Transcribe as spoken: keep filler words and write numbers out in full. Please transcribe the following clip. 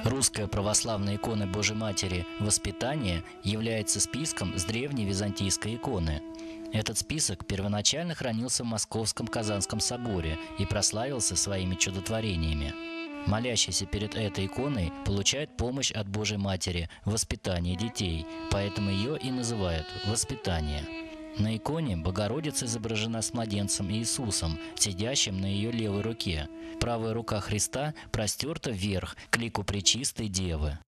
Русская православная икона Божьей Матери «Воспитание» является списком с древней византийской иконы. Этот список первоначально хранился в Московском Казанском соборе и прославился своими чудотворениями. Молящийся перед этой иконой получает помощь от Божьей Матери в воспитании детей, поэтому ее и называют «Воспитание». На иконе Богородица изображена с младенцем Иисусом, сидящим на ее левой руке. Правая рука Христа простерта вверх к лику Пречистой Девы.